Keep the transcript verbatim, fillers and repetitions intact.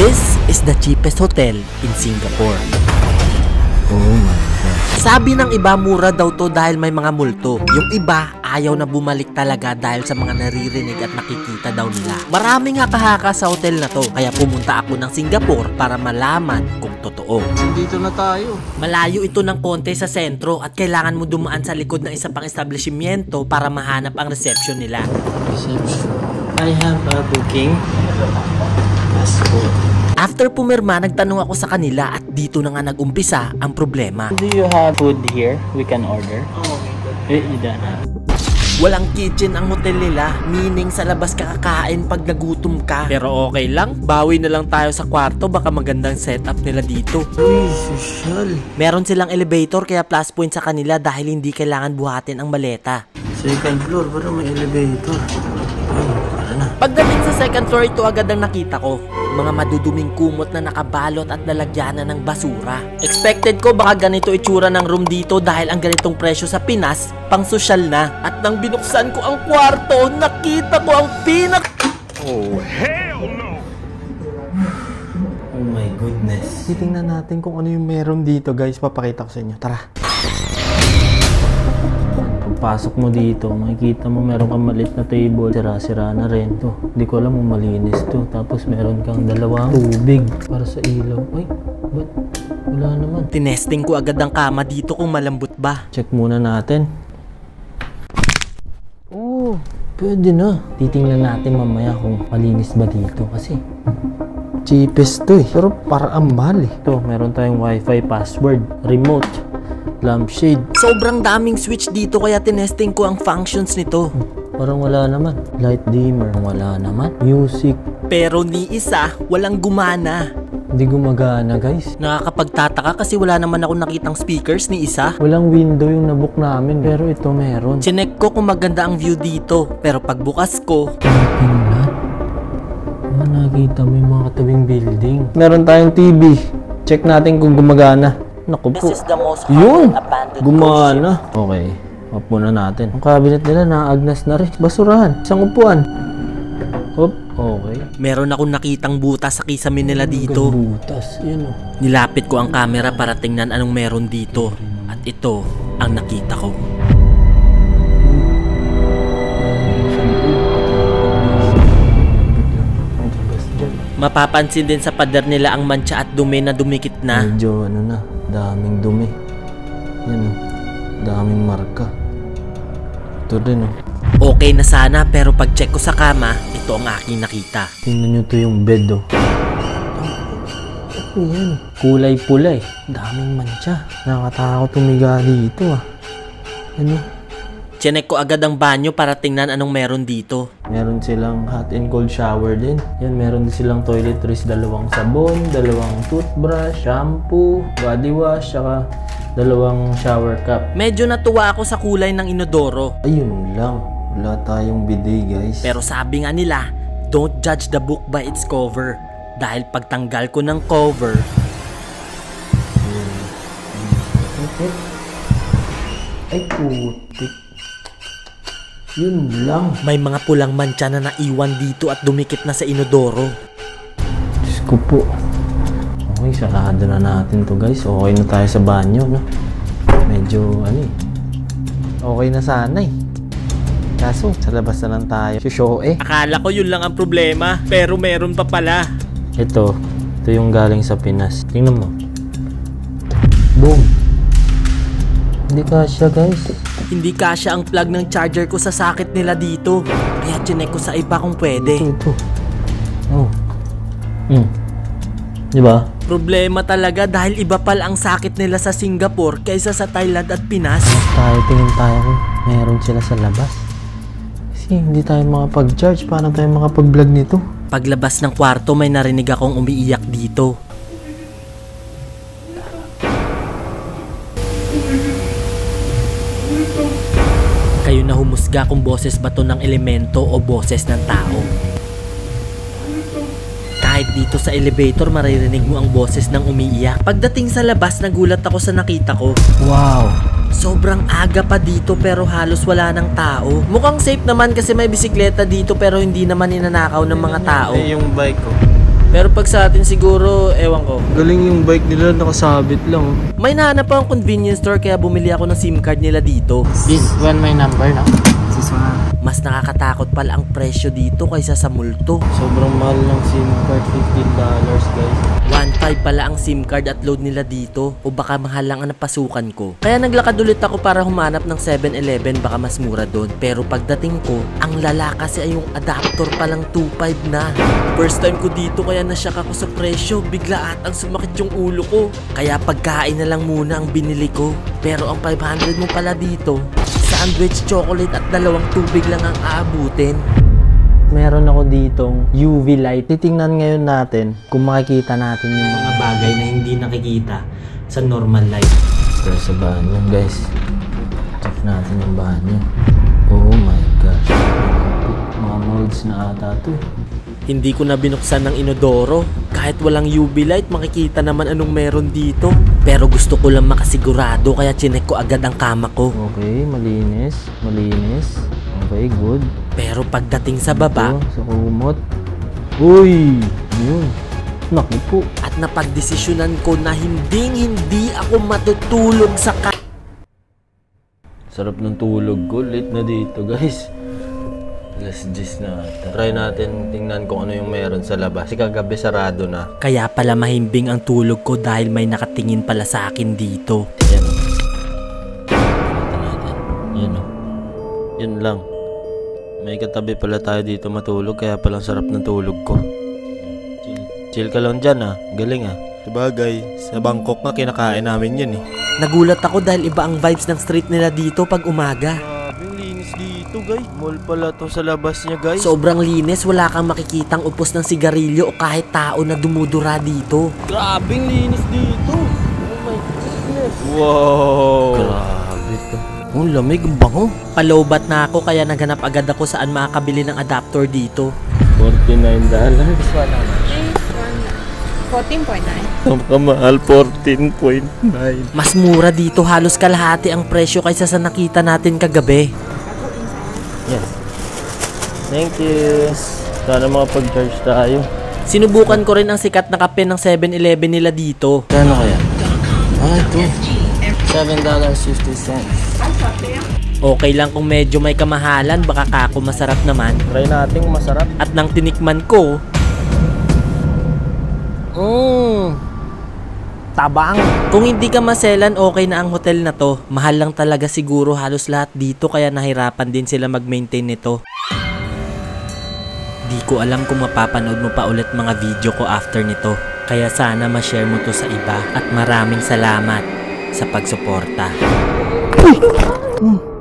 This is the cheapest hotel in Singapore. Oh my God. Sabi ng iba mura daw to dahil may mga multo. Yung iba ayaw na bumalik talaga dahil sa mga naririnig at nakikita daw nila. Marami nga kahaka sa hotel na to, kaya pumunta ako ng Singapore para malaman kung totoo. Dito na tayo. Malayo ito ng konti sa sentro at kailangan mo dumaan sa likod ng isa pang establishmento para mahanap ang reception nila. Reception. I have a booking. Passport. After pumirma, nagtanong ako sa kanila at dito na nga nag-umpisa ang problema. Do you have food here? We can order. Eh, you don't have. Walang kitchen ang hotel nila, meaning sa labas ka kakain pag nagutom ka. Pero okay lang, bawi na lang tayo sa kwarto, baka magandang setup nila dito. Uy, social. Meron silang elevator kaya plus point sa kanila dahil hindi kailangan buhatin ang maleta. Second floor, parang may elevator. Ay, para na. Pagdating sa second floor, ito agad ang nakita ko. Mga maduduming kumot na nakabalot at lalagyanan ng basura. Expected ko baka ganito itsura ng room dito dahil ang ganitong presyo sa Pinas, pang sosyal na. At nang binuksan ko ang kwarto, nakita ko ang pinak... Oh, hell no! Oh my goodness. Titingnan natin kung ano yung meron dito, guys. Papakita ko sa inyo. Tara. Pagpasok mo dito, makikita mo meron kang maliit na table. Sira-sira na rin. To, hindi ko alam kung malinis to. Tapos meron kang dalawang tubig para sa ilaw. Ay, ba't wala naman? Tinesting ko agad ang kama dito kung malambot ba. Check muna natin. Oh, pwede na. Titingnan natin mamaya kung malinis ba dito. Kasi Cheapest to eh. Pero para ang mahal eh. ito, meron tayong wifi, password, remote, lampshade. Sobrang daming switch dito kaya tinesting ko ang functions nito. Parang wala naman. Light dimmer, wala naman. Music, Pero ni isa, walang gumana. hindi gumagana guys. Nakakapagtataka kasi wala naman ako nakitang speakers ni isa. Walang window yung nabook namin, pero ito meron. Chinek ko kung maganda ang view dito, pero pagbukas ko, Tingnan. Ah, nakita mo yung mga katabing building. Meron tayong T V. Check natin kung gumagana. Naku po. this is the most Yun! haunted abandoned Gumana. Okay. Up muna natin. Ang cabinet nila naagnas na rin. Basurahan. Isang upuan. Hop. Okay. Meron akong nakitang butas sa kisame nila dito. Butas. Yun o. Nilapit ko ang camera para tingnan anong meron dito. At ito ang nakita ko. Mapapansin din sa pader nila ang mancha at dumi na dumikit na. Medyo ano na. Daming dumi. Yan o. Daming marka. Ito din o. Okay na sana pero pag check ko sa kama, ito ang aking nakita. Tingnan nyo to yung bed o. Ano yan? Kulay pula eh. Daming mancha. Nakatakot tumiga dito ah. Ano? Chinek ko agad ang banyo para tingnan anong meron dito. Meron silang hot and cold shower din. Yan, meron din silang toiletries, dalawang sabon, dalawang toothbrush, shampoo, body wash, saka dalawang shower cup. Medyo natuwa ako sa kulay ng inodoro. Ayun lang. Wala tayong bidet, guys. Pero sabi nga nila, don't judge the book by its cover. Dahil pagtanggal ko ng cover, Okay. Ay, putik. Yun lang. may mga pulang mancha na naiwan dito at dumikit na sa inodoro. Diyos ko po. Okay, sarado na natin to guys. Okay na tayo sa banyo, no? Medyo, ano eh. Okay na sana eh. Kaso, sa labas na lang tayo. Show eh. Akala ko yun lang ang problema, pero meron pa pala. Ito. Ito yung galing sa Pinas. Tingnan mo. Boom. Hindi kasya guys. Hindi kasya ang plug ng charger ko sa socket nila dito. Kaya chinek ko sa iba kung Ito, pwede. ito. Oh. Hmm. Diba? Problema talaga dahil iba pala ang socket nila sa Singapore kaysa sa Thailand at Pinas. Tayo, tingin tayo kung meron sila sa labas. Kasi hindi tayo makapag-charge. Paano tayo makapag-vlog nito? Paglabas ng kwarto may narinig akong umiiyak dito. Kayo na humusga kung boses ba to ng elemento o boses ng tao. Kahit dito sa elevator maririnig mo ang boses ng umiiyak. Pagdating sa labas nagulat ako sa nakita ko. Wow! Sobrang aga pa dito pero halos wala ng tao. Mukhang safe naman kasi may bisikleta dito pero hindi naman ninanakaw ng mga tao. Eh, yung bike ko. Pero pag sa atin siguro, ewan ko. Galing yung bike nila, nakasabit lang. Oh. May nahanap akong convenience store kaya bumili ako ng SIM card nila dito. This one may number na. This one. Mas nakakatakot pala ang presyo dito kaysa sa multo. Sobrang mahal ng SIM card, fifteen dollars guys. one five pala ang SIM card at load nila dito o baka mahal lang ang napasukan ko. Kaya naglakad ulit ako para humanap ng seven eleven baka mas mura doon. Pero pagdating ko, ang lala kasi ay yung adapter palang two five na. First time ko dito kaya nasyak ako sa presyo. Bigla at ang sumakit yung ulo ko. Kaya pagkain na lang muna ang binili ko. Pero ang five hundred mo pala dito, sandwich, chocolate at dalawang tubig lang ang aabutin. Meron ako ditong U V light. Titingnan ngayon natin kung makikita natin yung mga bagay na hindi nakikita sa normal light. Pero sa banyo guys, check natin yung banyo. Oh my gosh, mga molds na ata to. Hindi ko na binuksan ng inodoro. Kahit walang U V light, makikita naman anong meron dito. Pero gusto ko lang makasigurado kaya chinek ko agad ang kama ko. Okay, malinis, malinis. Okay, good. Pero pagdating sa baba, ito, sa kumot. Uy! Yun. Naku po. at napagdesisyonan ko na hinding hindi ako matutulog sa ka... Sarap ng tulog ko. Late na dito guys. alas diyes na ata. Try natin tingnan kung ano yung meron sa labas. Kasi kagabi sarado na. Kaya pala mahimbing ang tulog ko dahil may nakatingin pala sa akin dito. Yan o. Ito natin. Yan o. Yan lang. May katabi pala tayo dito matulog. Kaya palang sarap ng tulog ko. Chill, Chill ka lang dyan ah. Galing ah. Sabagay, sa Bangkok nga kinakain namin yan eh. Nagulat ako dahil iba ang vibes ng street nila dito pag umaga. Grabe, linis dito guys. Mall pala to sa labas niya guys. Sobrang linis, wala kang makikitang upos ng sigarilyo o kahit tao na dumudura dito. Grabing linis dito. Oh my goodness. Wow. Grabe to. Oh, lamig, ang bango. Palobat na ako kaya naghanap agad ako saan makakabili ng adapter dito. forty-nine dollars. fourteen point nine. Ang kamahal, fourteen point nine. Mas mura dito, halos kalahati ang presyo kaysa sa nakita natin kagabi. Yes. Thank you. Sana makapag-charge tayo. Sinubukan ko rin ang sikat na kape ng seven eleven nila dito. Kano kaya? Ah, ito. seven dollars and fifty cents. Okay lang kung medyo may kamahalan, baka kako masarap naman. Try natin kung masarap. At nang tinikman ko, Mmm. Tabang. kung hindi ka maselan, okay na ang hotel na to. Mahal lang talaga siguro halos lahat dito kaya nahirapan din sila mag-maintain nito. Di ko alam kung mapapanood mo pa ulit mga video ko after nito. Kaya sana ma-share mo to sa iba at maraming salamat sa pagsuporta.